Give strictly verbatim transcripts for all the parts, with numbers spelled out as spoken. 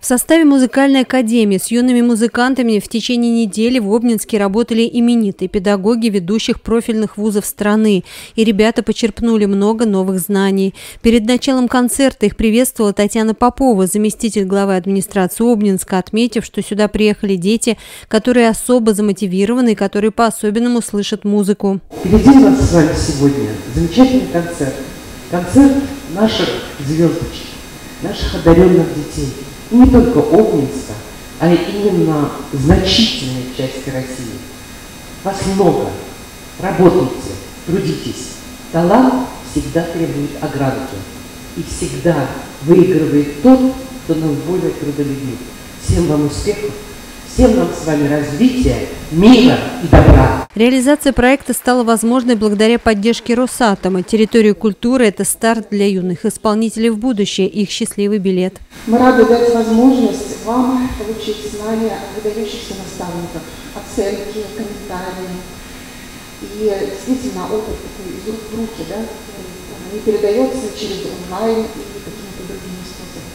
В составе музыкальной академии с юными музыкантами в течение недели в Обнинске работали именитые педагоги ведущих профильных вузов страны. И ребята почерпнули много новых знаний. Перед началом концерта их приветствовала Татьяна Попова, заместитель главы администрации Обнинска, отметив, что сюда приехали дети, которые особо замотивированы и которые по-особенному слышат музыку. Впереди у нас с вами сегодня замечательный концерт. Концерт наших звездочек, наших одаренных детей. И не только Обнинска, а именно значительной части России. Вас много. Работайте, трудитесь. Талант всегда требует огранки. И всегда выигрывает тот, кто наиболее трудолюбив. Всем вам успехов, всем нам с вами развития, мира и добра. Реализация проекта стала возможной благодаря поддержке Росатома. Территория культуры – это старт для юных исполнителей в будущее, их счастливый билет. Мы рады дать возможность вам получить знания выдающихся наставников, оценки, комментарии. И действительно опыт такой из рук в руки, да, не передается через онлайн или какими-то другими способами.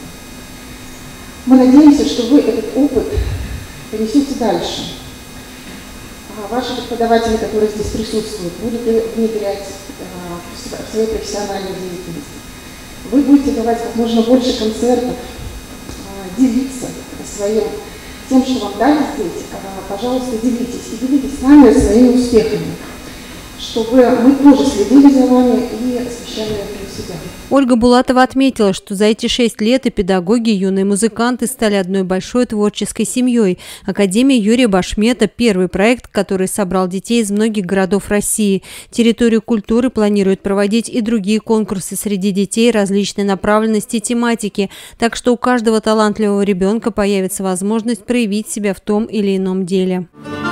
Мы надеемся, что вы этот опыт понесете дальше. Ваши преподаватели, которые здесь присутствуют, будут внедрять в своей профессиональной деятельности. Вы будете давать как можно больше концертов, делиться своим, тем, что вам дали здесь. Пожалуйста, делитесь. И делитесь с нами своими успехами, чтобы мы тоже следили за вами и освещали это у себя. Ольга Булатова отметила, что за эти шесть лет и педагоги, и юные музыканты стали одной большой творческой семьей. Академия Юрия Башмета – первый проект, который собрал детей из многих городов России. Территорию культуры планирует проводить и другие конкурсы среди детей различной направленности и тематики. Так что у каждого талантливого ребенка появится возможность проявить себя в том или ином деле.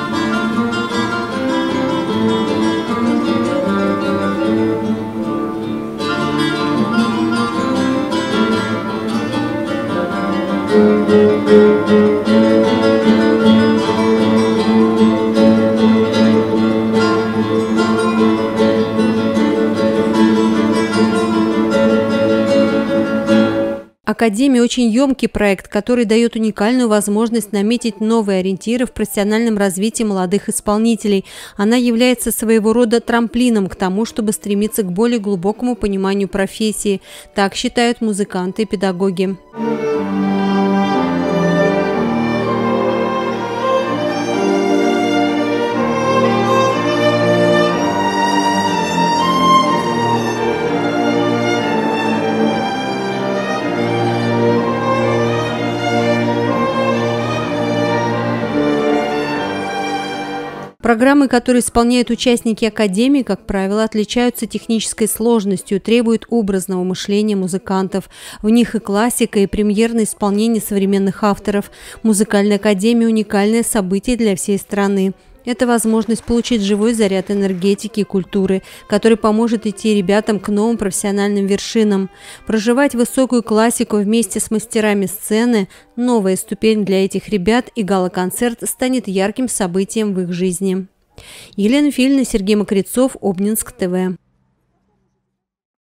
Академия – очень емкий проект, который дает уникальную возможность наметить новые ориентиры в профессиональном развитии молодых исполнителей. Она является своего рода трамплином к тому, чтобы стремиться к более глубокому пониманию профессии. Так считают музыканты и педагоги. Программы, которые исполняют участники Академии, как правило, отличаются технической сложностью, требуют образного мышления музыкантов. В них и классика, и премьерное исполнение современных авторов. Музыкальная академия – уникальное событие для всей страны. Это возможность получить живой заряд энергетики и культуры, который поможет идти ребятам к новым профессиональным вершинам. Проживать высокую классику вместе с мастерами сцены – новая ступень для этих ребят, и гала-концерт станет ярким событием в их жизни. Елена Филина, Сергей Мокрицов, Обнинск ТВ.